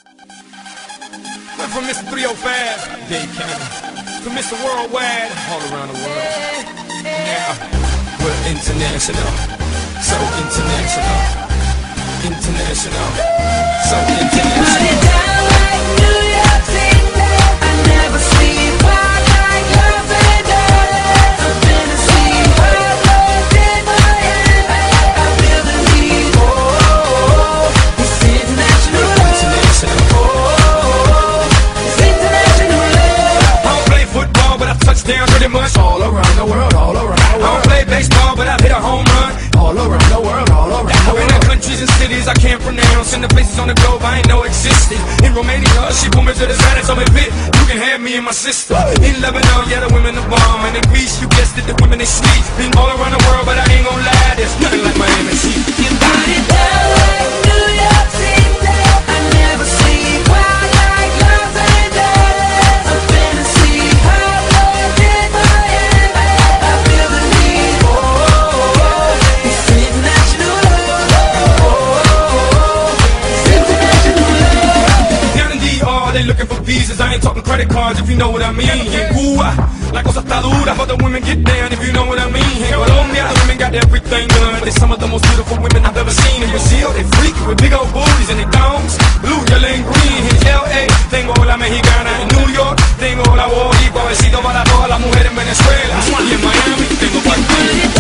Went from Mr. 305, Dade County, to Mr. Worldwide, all around the world. Now, we're international, so international, international, so international. Down pretty much all around the world, all around the world. I don't play baseball, but I've hit a home run all around the world, all around the world. In the countries and cities I can't pronounce, and the places on the globe I ain't know existed. In Romania, she pulled me to the side and told me, "Pit, you can have me and my sister." In Lebanon, yeah, the women are bomb, and in Greece, you guessed it, the women they sweet. Been all around the world, but I ain't gon' lie, there's nothing like Miami Heat. You got it down like New York City. I never sleep, wild like Los Angeles. I've been to see her. They looking for visas, I ain't talking credit cards if you know what I mean. En Cuba, la cosa está dura, but the women get down if you know what I mean. En Colombia, the women got everything done. They're some of the most beautiful women I've ever seen. In Brazil, they freaky with big old booties and they thongs, blue, yellow and green. En LA, tengo la mexicana. En New York, tengo la boricua. Besito para todas las mujeres en Venezuela. Y en Miami, tengo para